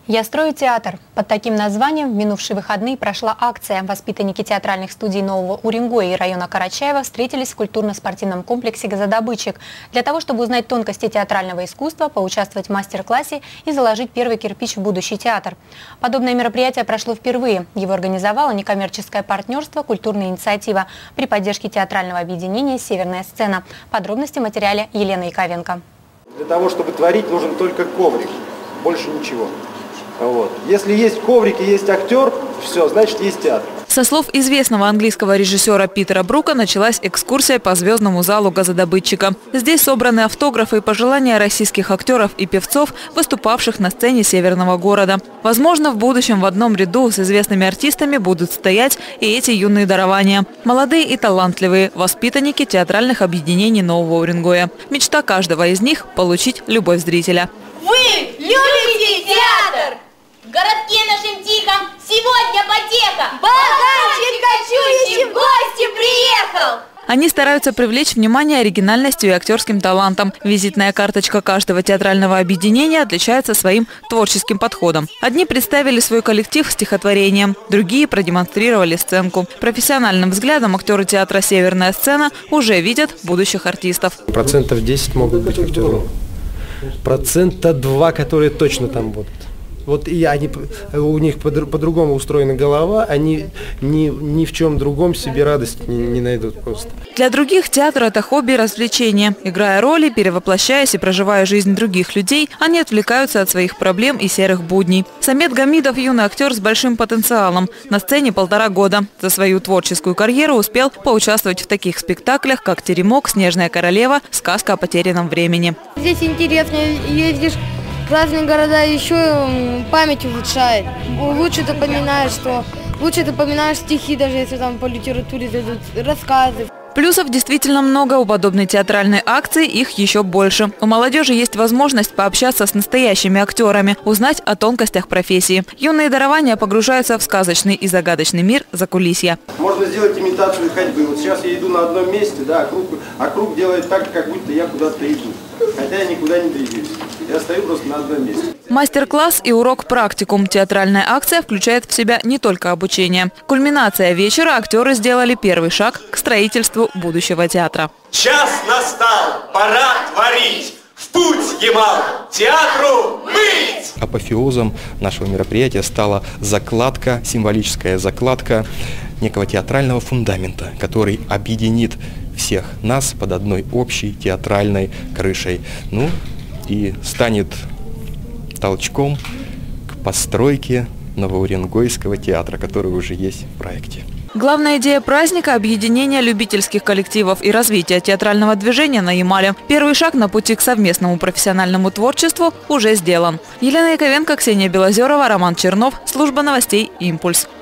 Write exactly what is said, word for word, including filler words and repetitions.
«Я строю театр». Под таким названием в минувшие выходные прошла акция. Воспитанники театральных студий Нового Уренгоя и района Карачаева встретились в культурно-спортивном комплексе «Газодобытчик» для того, чтобы узнать тонкости театрального искусства, поучаствовать в мастер-классе и заложить первый кирпич в будущий театр. Подобное мероприятие прошло впервые. Его организовало некоммерческое партнерство «Культурная инициатива» при поддержке театрального объединения «Северная сцена». Подробности в материале Елены Яковенко. Для того, чтобы творить, нужен только коврик, больше ничего. Вот. Если есть коврик и есть актер, все, значит есть театр. Со слов известного английского режиссера Питера Брука началась экскурсия по звездному залу «Газодобытчика». Здесь собраны автографы и пожелания российских актеров и певцов, выступавших на сцене северного города. Возможно, в будущем в одном ряду с известными артистами будут стоять и эти юные дарования. Молодые и талантливые, воспитанники театральных объединений Нового Уренгоя. Мечта каждого из них – получить любовь зрителя. Вы любите театр! В городке нашем тихом сегодня потеха! Богатчик кочующий в гости приехал! Они стараются привлечь внимание оригинальностью и актерским талантом. Визитная карточка каждого театрального объединения отличается своим творческим подходом. Одни представили свой коллектив стихотворением, другие продемонстрировали сценку. Профессиональным взглядом актеры театра «Северная сцена» уже видят будущих артистов. Процентов десять могут быть актеры. Процента два, которые точно там будут. Вот и они, у них по-другому устроена голова, они ни, ни в чем другом себе радость не, не найдут просто. Для других театр – это хобби и развлечение. Играя роли, перевоплощаясь и проживая жизнь других людей, они отвлекаются от своих проблем и серых будней. Самет Гамидов – юный актер с большим потенциалом. На сцене полтора года. За свою творческую карьеру успел поучаствовать в таких спектаклях, как «Теремок», «Снежная королева», «Сказка о потерянном времени». Здесь интересно, ездишь в разные города, еще память улучшает. Лучше запоминаешь, что лучше запоминаешь стихи, даже если там по литературе дадут рассказы. Плюсов действительно много. У подобной театральной акции их еще больше. У молодежи есть возможность пообщаться с настоящими актерами, узнать о тонкостях профессии. Юные дарования погружаются в сказочный и загадочный мир закулисья. Можно сделать имитацию ходьбы. Вот сейчас я иду на одном месте, да, а круг, а круг делает так, как будто я куда-то иду. Хотя я никуда не двигаюсь. Я стою просто на одном месте. Мастер-класс и урок-практикум. Театральная акция включает в себя не только обучение. Кульминация вечера. Актеры сделали первый шаг к строительству будущего театра. Час настал, пора творить. В путь, Ямал, театру быть! Апофеозом нашего мероприятия стала закладка, символическая закладка некого театрального фундамента, который объединит всех нас под одной общей театральной крышей. Ну и станет толчком к постройке Новоуренгойского театра, который уже есть в проекте. Главная идея праздника – объединение любительских коллективов и развитие театрального движения на Ямале. Первый шаг на пути к совместному профессиональному творчеству уже сделан. Елена Яковенко, Ксения Белозерова, Роман Чернов. Служба новостей «Импульс».